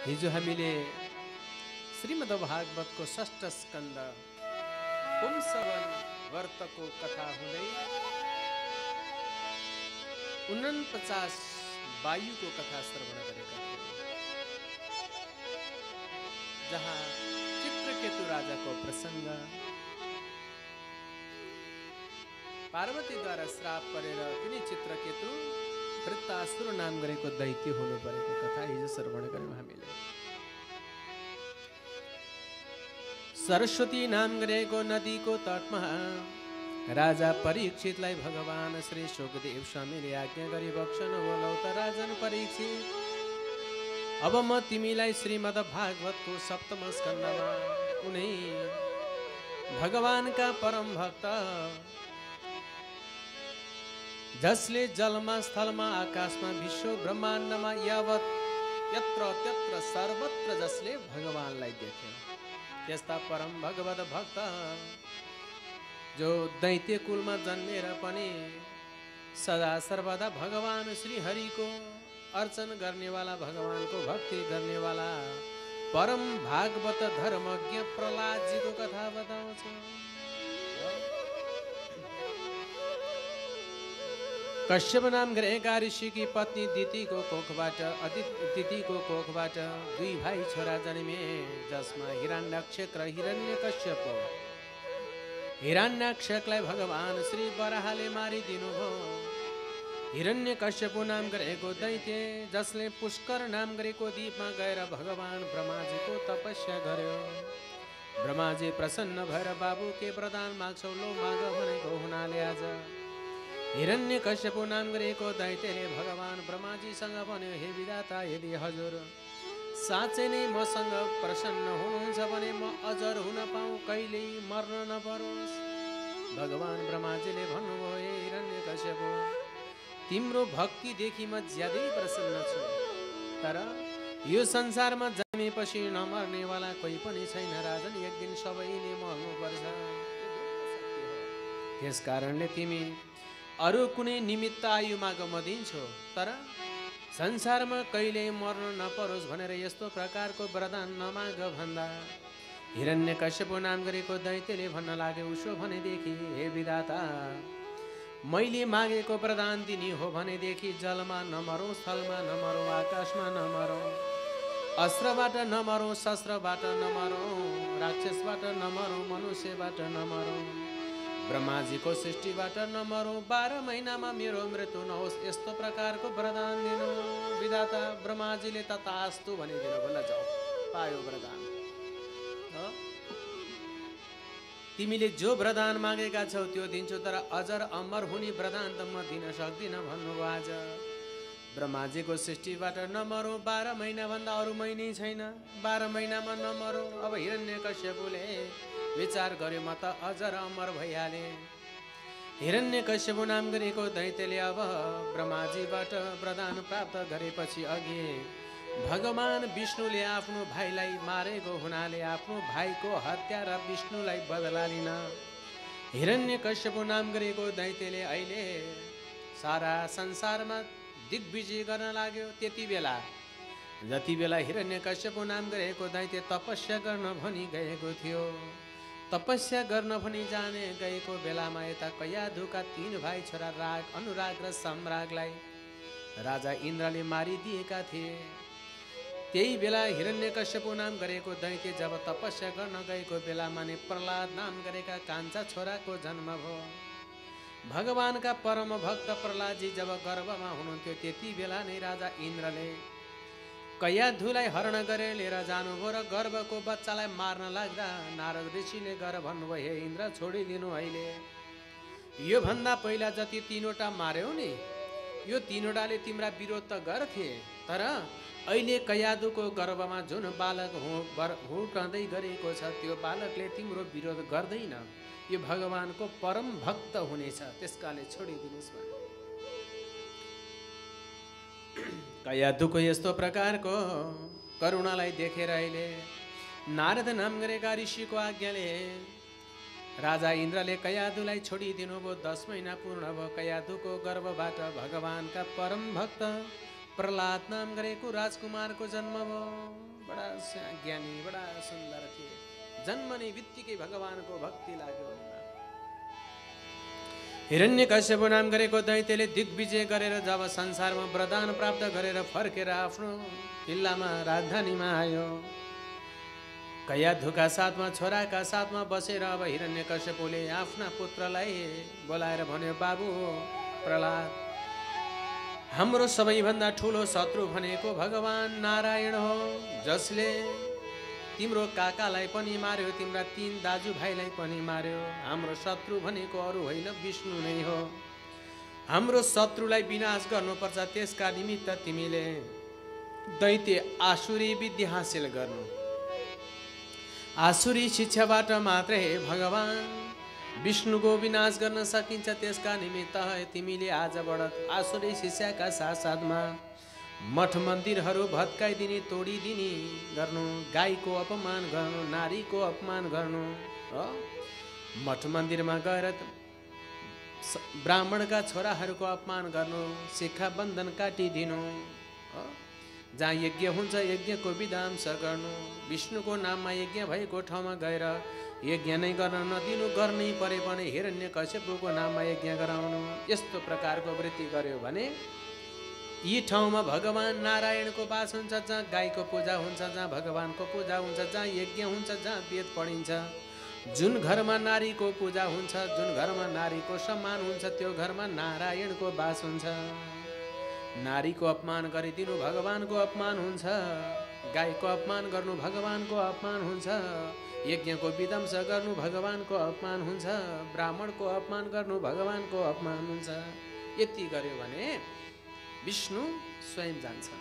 हिजो हामीले श्रीमद्भागवतको षष्ठ स्कन्द पुंसवन व्रतको कथा हुँदै 49 वायुको कथा श्रवण गरेका थियौं, जहाँ चित्रकेतु राजाको प्रसंग, पार्वतीद्वारा श्राप परेर तिनी चित्रकेतु वृत्तासुर नाम गरेको दैत्य हुनु परेको कथा हिजो श्रवण गर्यौं हामीले। सरस्वती नाम गरेको नदीको तटमा राजा परीक्षितलाई भगवान श्री शुकदेव स्वामीले आज्ञा गरी बक्सन बोलौ त राजन परीक्षित, अब म तिमीलाई श्रीमद् भागवतको सप्तम स्कन्धमा उनै भगवानका परम भक्त जसले जलमा स्थलमा आकाशमा विश्व ब्रह्माण्डमा यावत यत्र त्यत्र सर्वत्र जसले भगवानलाई देखे त्यस्ता परम भगवत भक्त जो दैत्य कुलमा जन्मेर पनि सदा सर्वदा भगवान श्री हरिको अर्चन गर्नेवाला, भगवानको भक्ति गर्नेवाला परम भागवत धर्मज्ञ प्रहलादजीको कथा बताउँछ। कश्यप नाम गरेका ऋषिकी पत्नी दितिको कोखबाट दुई भाइ छोरा जन्मे, जसमा हिरण्यक्ष र हिरण्यकश्यप। हिरण्यक्षलाई भगवान श्री बराहले मारिदिनुभयो। हिरण्यकश्यप नाम गरेको दैत्य जसले पुष्कर नाम गरेको द्वीपमा गएर भगवान ब्रह्माजीको तपस्या गर्यो। ब्रह्माजी प्रसन्न भएर बाबु के वरदान माग्छौ, लो माग भनेको हुनाले आज हिरण्यकश्यप नाम गरेको दैत्यले भगवान ब्रह्माजीसँग भन्यो, हे विधाता, यदि हजुर साँच्चै नै मसँग प्रसन्न हुनुहुन्छ भने म अजर हुन पाऊँ, कहिल्यै मर्न नपरोस्। भगवान ब्रह्माजीले भन्नुभयो, हे हिरण्यकश्यप, तिम्रो भक्तिदेखि म ज्यादै प्रसन्न छु, तर यो संसारमा जन्मेपछि नमर्नेवाला कोही पनि छैन राजन, एक दिन सबैले मर्नुपर्छ। त्यस कारणले तिमी अरू कुनै निमित्त आयु माग म दिन्छु, तर संसारमा कहिले मर्न नपरोस् भनेर यस्तो प्रकारको वरदान नमाग भन्दा हिरण्यकश्यप नाम गरेको दैत्यले भन्न लाग्यो, उसो भनेदेखि हे विधाता, मैले मागेको वरदान दिने हो भनेदेखि जलमा नमरौँ, स्थलमा नमरौँ, आकाशमा नमरौँ, अस्त्रबाट नमरौँ, शस्त्रबाट नमरौँ, राक्षसबाट नमरौँ, मनुष्यबाट नमरौँ, ब्रह्माजीको सृष्टिबाट नमरौँ, 12 महिनामा मेरो मृत्यु नहोस्, यस्तो प्रकारको वरदान दिनु। विधाता ब्रह्माजीले तथास्तु भनिदिनु, बोला जाऊ, पायो वरदान। तिमीले जो वरदान मागेका छौ त्यो दिन्छु, तर अजर अमर हुने वरदान त म दिन सक्दिनँ भन्नुभयो। आज ब्रह्माजीको सृष्टिबाट नमरौँ, 12 महिनाभन्दा अरू महिनै छैन, 12 महिनामा नमरौँ। अब हिरण्यकश्यपले विचार गर्यो, म त अजर अमर भइहाले। हिरण्यकश्यप नाम गरेको दैत्यले अब ब्रह्माजीबाट वरदान प्राप्त गरेपछि अघि भगवान विष्णुले आफ्नो भाइलाई मारेको हुनाले आफ्नो भाइको हत्या र विष्णुलाई बदला लिन हिरण्यकश्यप नाम गरेको दैत्यले अहिले सारा संसारमा दिग्विजय गर्न लाग्यो। त्यति बेला जति बेला हिरण्यकश्यप नाम गरेको दैत्य तपस्या गर्न भनी गएको थियो, तपस्या गर्न भनी जाने गएको बेलामा यता कयाधुका 3 भाइ छोरा राग, अनुराग र सम्रागलाई राजा इन्द्रले मारिदिएका थिए। त्यही बेला हिरण्यकश्यप नाम गरेको दैत्य जब तपस्या गर्न गएको बेलामा नै प्रहलाद नाम गरेका कान्छा छोराको जन्म भयो। भगवानका परम भक्त प्रहलादजी जब गर्भमा हुनुहुन्थ्यो त्यति बेला नै राजा इन्द्रले कयाधुलाई हरण गरेर लिएर जानुभयो र गर्भको बच्चालाई मार्न लाग्दा नारद ऋषिले गएर भन्नुभयो, हे इन्द्र, छोडिदिनु अहिले। यो भन्दा पहिला जति 3वटा मार्यौ नि, यो 3वटाले तिम्रा विरोध त गर्थे, तर अहिले कयाधुको गर्भमा जुन बालक हुर्कँदै गरेको छ त्यो बालकले तिम्रो विरोध गर्दैन, यो भगवानको परम भक्त हुनेछ, त्यसकाले छोडिदिनुस् भने। कयाधुको यस्तो प्रकारको करुणालाई देखेर अहिले नारद नाम गरेका ऋषिको आज्ञाले राजा इन्द्रले कयाधुलाई छोडिदिनु भयो। 10 महिना पूर्ण भयो। कयाधुको गर्भबाट भगवानका परम भक्त प्रहलाद नाम गरेको राजकुमारको जन्म भयो। बडा ज्ञानी, बडा सुन्दर थिए। जन्मने बित्तिकै भगवानको भक्ति लाग्यो उनमा। हिरण्यकश्यप नाम गरेको दैत्यले दिग्विजय गरेर जब संसारमा वरदान प्राप्त गरेर फर्केर आफ्नो किल्लामा राजधानीमा आयो, कयाधुका साथमा छोराका साथमा बसेर अब हिरण्यकश्यपले आफ्ना पुत्रलाई बोलाएर भन्यो, बाबु प्रहलाद, हाम्रो सबैभन्दा ठुलो शत्रु भनेको भगवान नारायण हो, जसले तिम्रो काकालाई पनि मार्यो, तिम्रा 3 दाजुभाइलाई पनि मार्यो। हाम्रो शत्रु भनेको अरू होइन, विष्णु नै हो। हाम्रो शत्रुलाई विनाश गर्नुपर्छ, त्यसका निमित्त तिमीले दैत्य आसुरी विद्या हासिल गर्नु। आसुरी शिक्षाबाट मात्रै भगवान विष्णुको विनाश गर्न सकिन्छ। त्यसका निमित्त तिमीले आजबाट आसुरी शिक्षाका साथसाथमा मठ मन्दिरहरू भत्काइदिने, तोडिदिने गर्नु, गाईको अपमान गर्नु, नारीको अपमान गर्नु, मठ मन्दिरमा गएर ब्राह्मणका छोराहरूको अपमान गर्नु, शिक्षा बन्धन काटिदिनु, जहाँ यज्ञ हुन्छ यज्ञको विध्वंस गर्नु, विष्णुको नाममा यज्ञ भएको ठाउँमा गएर यज्ञ नै गर्न नदिनु, गर्नै परे पनि हिरण्यकश्यपको नाममा यज्ञ गराउनु। यस्तो प्रकारको वृत्ति गर्यो भने यी ठाउँमा भगवान नारायणको वास हुन्छ, जहाँ गाईको पूजा हुन्छ, जहाँ भगवानको पूजा हुन्छ, जहाँ यज्ञ हुन्छ, जहाँ वेद पढिन्छ, जुन घरमा नारीको पूजा हुन्छ, जुन घरमा नारीको सम्मान हुन्छ, त्यो घरमा नारायणको वास हुन्छ। नारीको अपमान गरिदिनु भगवानको अपमान हुन्छ, गाईको अपमान गर्नु भगवानको अपमान हुन्छ, यज्ञको विध्वंस गर्नु भगवानको अपमान हुन्छ, ब्राह्मणको अपमान गर्नु भगवानको अपमान हुन्छ। यति गर्यो भने विष्णु स्वयं जान्छन्।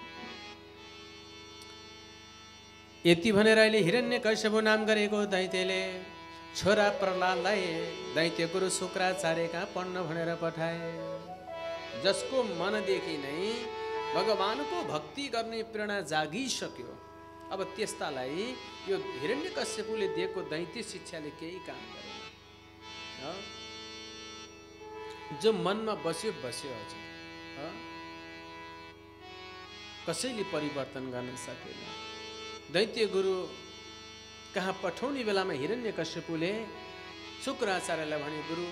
यति भनेर अहिले हिरण्यकश्यप नाम गरेको दैत्यले छोरा प्रहलादलाई दैत्य गुरु शुक्राचार्यका पढ्न भनेर पठाए, जसको मनदेखि नै भगवानको भक्ति गर्ने प्रेरणा जागिसक्यो। अब त्यस्तालाई यो हिरण्यकश्यपले दिएको दैत्य शिक्षाले केही काम गरेन। जो मनमा बस्यो बस्यो, हजुर कसैले परिवर्तन गर्न सकेन। दैत्य गुरु कहाँ पठाउने बेलामा हिरण्यकश्यपले शुक्राचार्यलाई भने, गुरु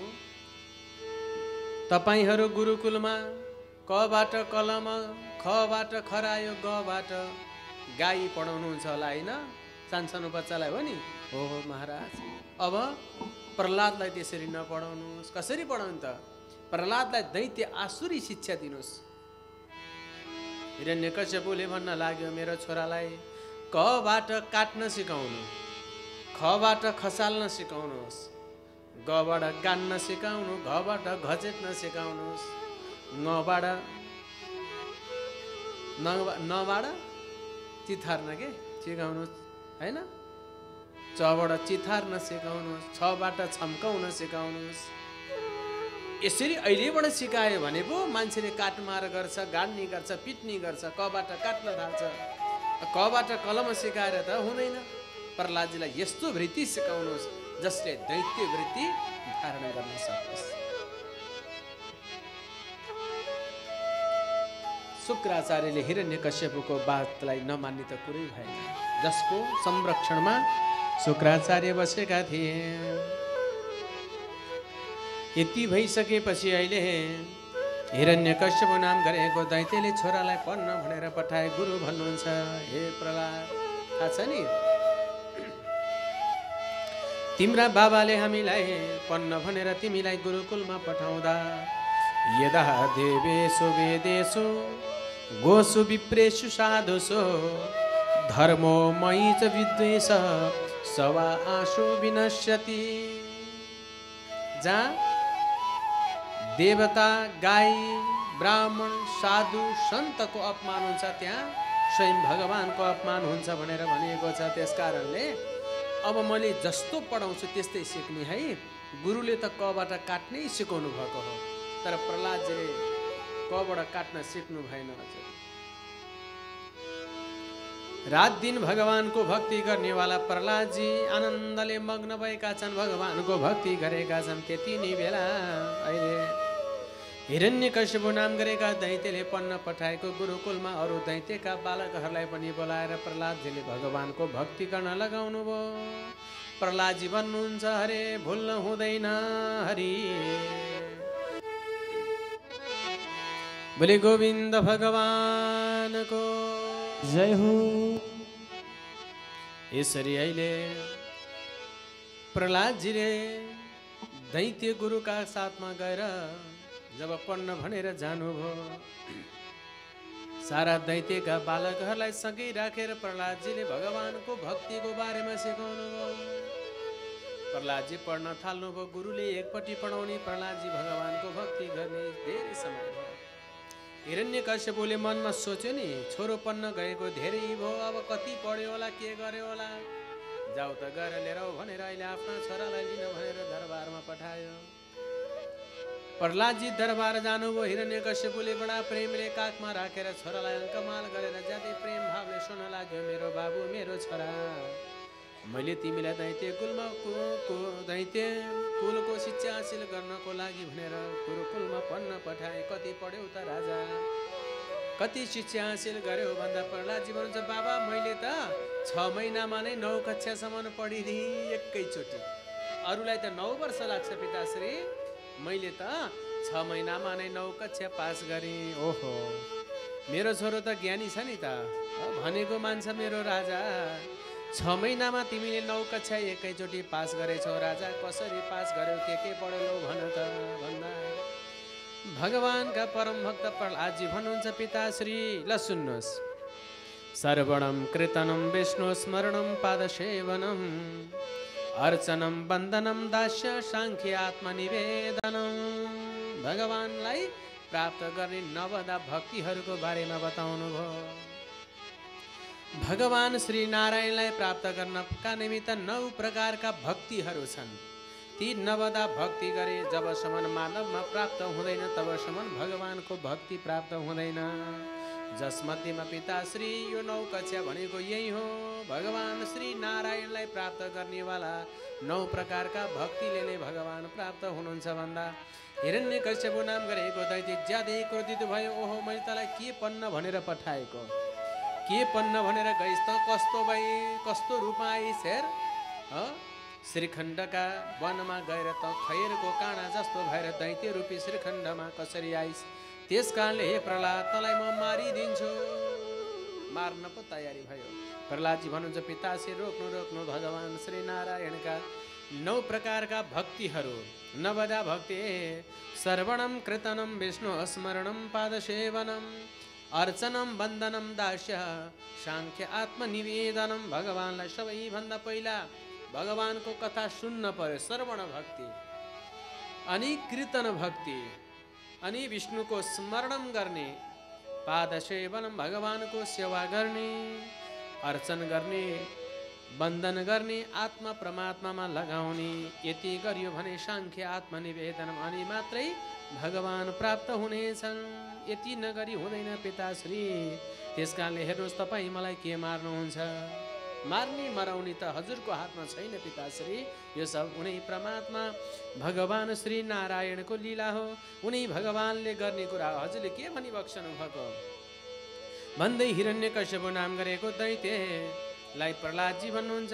तपाईहरू गुरुकुलमा कबाट कलम, खबाट खरायो, गबाट गाई पढाउनुहुन्छ होला होइन, सानसानो बच्चालाई हो नि। हो महाराज, अब प्रहलादलाई त्यसरी नपढाउनुहोस्। कसरी पढाउनु त? प्रहलादलाई दैत्य आसुरी शिक्षा दिनुहोस्। हिरण्यकश्यपले भन्न लाग्यो, मेरो छोरालाई कबाट काट्न सिकाउनु, खबाट खसाल्न सिकाउनुहोस्, गबाट गान्न सिकाउनु, घबाट घचेट्न सिकाउनुहोस्, नबाट चिथार्न के सिकाउनुहोस् होइन, चबाट चिथार्न सिकाउनुहोस्, छबाट छम्काउन सिकाउनुहोस्। यसरी अहिलेबाट सिकायो भने पो मान्छेले काटमार गर्छ, गाड्ने गर्छ, पिट्ने गर्छ, कबाट काट्न थाल्छ। कबाट कलम सिकाएर त हुँदैन। प्रहलादजीलाई यस्तो वृत्ति सिकाउनुहोस् जसले दैत्य वृत्ति धारण गर्न सकोस्। शुक्राचार्यले हिरण्यकश्यपको बातलाई नमान्ने त कुरै भएन, जसको संरक्षणमा शुक्राचार्य बसेका थिए। यति भइसकेपछि अहिले हिरण्यकश्यप नाम गरेको दैत्यले छोरालाई पढ्न भनेर पठाए। गुरु भन्नुहुन्छ, हे प्रहलाद, थाहा छ नि तिम्रा बाबाले हामीलाई पढ्न भनेर तिमीलाई गुरुकुलमा पठाउँदा, यदा देवेषु वेदेषु गोषु विप्रेषु साधुषु धर्मो मयि च विद्वेष सवा आशु विनश्यति। जहाँ देवता, गाई, ब्राह्मण, साधु, सन्तको अपमान हुन्छ, त्यहाँ स्वयं भगवानको अपमान हुन्छ भनेर भनिएको छ। त्यसकारणले अब मैले जस्तो पढाउँछु त्यस्तै सिक्ने है। गुरुले त कबाट काट्नै सिकाउनु भएको हो, तर प्रहलादजीले कबाट काट्न सिक्नु भएन। रात दिन भगवानको भक्ति गर्नेवाला प्रहलादजी आनन्दले मग्न भएका छन्, भगवानको भक्ति गरेका छन्। त्यति नै बेला अहिले हिरण्यकश्यप नाम गरेका दैत्यले पन्न पठाएको गुरुकुलमा अरू दैत्यका बालकहरूलाई पनि बोलाएर प्रहलादजीले भगवानको भक्ति गर्न लगाउनु भयो। प्रहलादजी भन्नुहुन्छ हरे भुल्न हुँदैन हरि। बोले गोविन्द भगवानको जय हो। यसरी अहिले प्रहलादजीले दैत्य गुरुका साथमा गएर जब पढ्न भनेर जानुभयो, सारा दैत्यका बालकहरूलाई सँगै राखेर प्रहलादजीले भगवानको भक्तिको बारेमा सिकाउनु भयो। प्रहलादजी पढ्न थाल्नुभयो। गुरुले एकपट्टि पढाउने, प्रहलादजी भगवानको भक्ति गर्ने धेरै समय भयो। हिरण्यकश्यपले मनमा सोच्यो नि, छोरो पढ्न गएको धेरै भयो, अब कति पढ्यो होला, के गर्यो होला, जाऊ त गएर लिएर आऊ भनेर अहिले आफ्ना छोरालाई लिन भनेर दरबारमा पठायो। प्रहलादजी दरबार जानुभयो। हिरण्यकश्यपले बडा प्रेमले काखमा राखेर छोरालाई अङ्कमाल गरेर ज्यादै प्रेम भावले सुन्न लाग्यो। मेरो बाबु, मेरो छोरा, मैले तिमीलाई दैत्य कुलको शिक्षा हासिल गर्नको लागि भनेर गुरुकुलमा पढ्न पठाए। कति पढ्यौ त राजा, कति शिक्षा हासिल गर्यो भन्दा प्रहलादजी भन्नुहुन्छ, बाबा मैले त 6 महिनामा नै 9 कक्षासम्म पढिदिएँ एकैचोटि। अरूलाई त 9 वर्ष लाग्छ पिताश्री, मैले त 6 महिनामा नै 9 कक्षा पास गरेँ। ओहो, मेरो छोरो त ज्ञानी छ नि त, भनेको मान्छ मेरो राजा। 6 महिनामा तिमीले 9 कक्षा एकैचोटि पास गरेछौ राजा, कसरी पास गर्यौ, के पढ्यौ भन त भन्दा भगवानका परम भक्त प्रहलादजी भन्नुहुन्छ, पिताश्री ल सुन्नुहोस्, सर्वणं कीर्तनं विष्णु स्मरणं पादसेवनं अर्चनम वन्दनम दास्य साङ्ख्य आत्मनिवेदनम। भगवानलाई प्राप्त गर्ने 9 भक्तिहरूको बारेमा बताउनु भयो। भगवान श्री नारायणलाई प्राप्त गर्नका निमित्त 9 प्रकारका भक्तिहरू छन्। ती 9 भक्ति गरे जबसम्म मानवमा प्राप्त हुँदैन तबसम्म भगवानको भक्ति प्राप्त हुँदैन। जसमध्येमा पिताश्री यो 9 कक्षा भनेको यही हो। भगवान श्री नारायणलाई प्राप्त गर्नेवाला 9 प्रकारका भक्तिले नै भगवान प्राप्त हुनुहुन्छ भन्दा हिरण्यकश्यप नाम गरेको दैत्य ज्यादै क्रोधित भयो। ओहो, मैले तँलाई के पढ्न भनेर पठाएको, के पढ्न भनेर गइस् त, कस्तो भई, कस्तो रूपमा आइस् हेर। श्रीखण्डका वनमा गएर त खैरको काँडा जस्तो भएर दैत्य रूपी श्रीखण्डमा कसरी आइस्। त्यस कारणले हे प्रहलाद, तँलाई म मारिदिन्छु। मार्न पो तयारी भयो। प्रहलादजी भन्नुहुन्छ, पिताश्री रोक्नु, भगवान श्री नारायणका 9 प्रकारका भक्तिहरू। 9 भक्ति सर्वणं कीर्तनं विष्णु स्मरणं पादसेवनं अर्चनम वन्दनम दास्य साङ्ख्य आत्मनिवेदनम। भगवानलाई सबैभन्दा पहिला भगवानको कथा सुन्न पर्यो, श्रवण भक्ति, अनि कीर्तन भक्ति, अनि विष्णुको स्मरणम गर्ने, पादसेवनम भगवानको सेवा गर्ने, अर्चन गर्ने, वन्दन गर्ने, आत्मा परमात्मामा लगाउने। यति गरियो भने साङ्ख्य आत्मनिवेदनम, अनि मात्रै भगवान प्राप्त हुनेछन्। यति नगरी हुँदैन पिताश्री। त्यसकारणले हेर्नुहोस्, तपाईँ मलाई के मार्नुहुन्छ? मार्ने मराउने त हजुरको हातमा छैन पिताश्री। यो सब उनै परमात्मा भगवान श्री नारायणको लीला हो। उनै भगवानले गर्ने कुरा हजुरले के भनी बक्सनु भएको भन्दै हिरण्यकश्यप नाम गरेको दैत्यलाई प्रहलादजी भन्नुहुन्छ।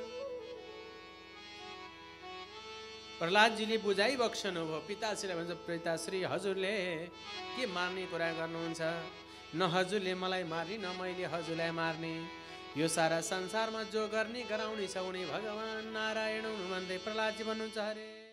प्रहलादजीले बुझाइ बक्सनु भयो। पिताश्रीलाई भन्छ, पिताश्री हजुरले के मार्ने कुरा गर्नुहुन्छ? न हजुरले मलाई मार्ने, न मैले हजुरलाई मार्ने। यो सारा संसारमा जो गर्ने गराउने छ उनी भगवान नारायण हुनु भन्दै प्रहलादजी भन्नुहुन्छ, हरे